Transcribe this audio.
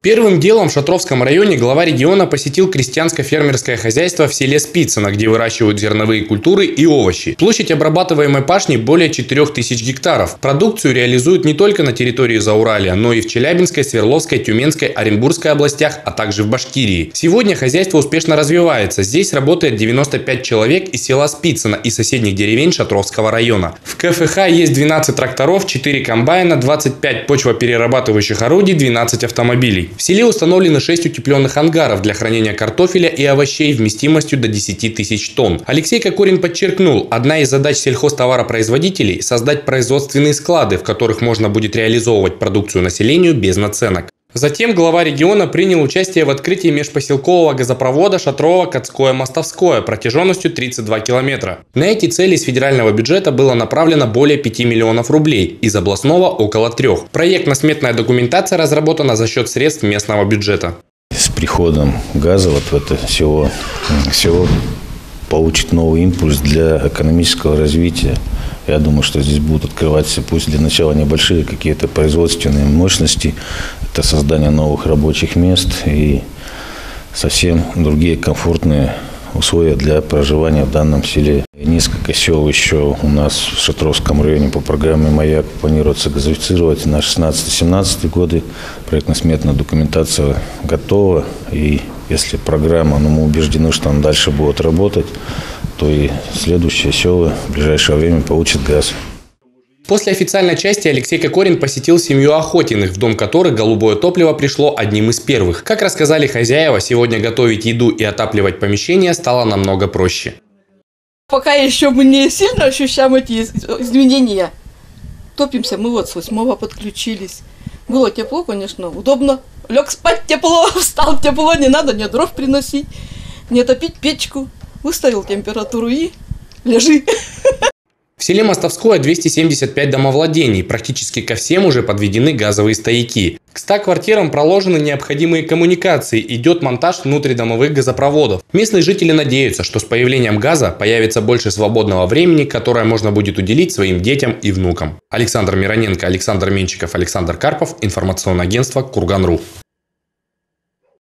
Первым делом в Шатровском районе глава региона посетил крестьянско-фермерское хозяйство в селе Спицыно, где выращивают зерновые культуры и овощи. Площадь обрабатываемой пашни более 4000 гектаров. Продукцию реализуют не только на территории Зауралья, но и в Челябинской, Свердловской, Тюменской, Оренбургской областях, а также в Башкирии. Сегодня хозяйство успешно развивается. Здесь работает 95 человек из села Спицыно и соседних деревень Шатровского района. В КФХ есть 12 тракторов, 4 комбайна, 25 почвоперерабатывающих орудий, 12 автомобилей. В селе установлены 6 утепленных ангаров для хранения картофеля и овощей вместимостью до 10 тысяч тонн. Алексей Кокорин подчеркнул, одна из задач сельхозтоваропроизводителей – создать производственные склады, в которых можно будет реализовывать продукцию населению без наценок. Затем глава региона принял участие в открытии межпоселкового газопровода Шатрово-Катское-Мостовское протяженностью 32 километра. На эти цели из федерального бюджета было направлено более 5 миллионов рублей, из областного – около 3. Проектно-сметная документация разработана за счет средств местного бюджета. С приходом газа в это село получит новый импульс для экономического развития. Я думаю, что здесь будут открываться, пусть для начала небольшие какие-то производственные мощности, это создание новых рабочих мест и совсем другие комфортные условия для проживания в данном селе. И несколько сел еще у нас в Шатровском районе по программе «Маяк» планируется газифицировать на 16-17 годы. Проектно-сметная документация готова. И если программа, мы убеждены, что она дальше будет работать, то и следующие села в ближайшее время получат газ. После официальной части Алексей Кокорин посетил семью Охотиных, в дом которых голубое топливо пришло одним из первых. Как рассказали хозяева, сегодня готовить еду и отапливать помещение стало намного проще. Пока еще мы не сильно ощущаем эти изменения. Топимся мы с 8-го подключились. Было тепло, конечно, удобно. Лег спать тепло, встал тепло, не надо ни дров приносить, не топить печку. Выставил температуру и лежи. В селе Мостовское 275 домовладений, практически ко всем уже подведены газовые стояки. К 100 квартирам проложены необходимые коммуникации, идет монтаж внутридомовых газопроводов. Местные жители надеются, что с появлением газа появится больше свободного времени, которое можно будет уделить своим детям и внукам. Александр Мироненко, Александр Менчиков, Александр Карпов, информационное агентство Курган.ру.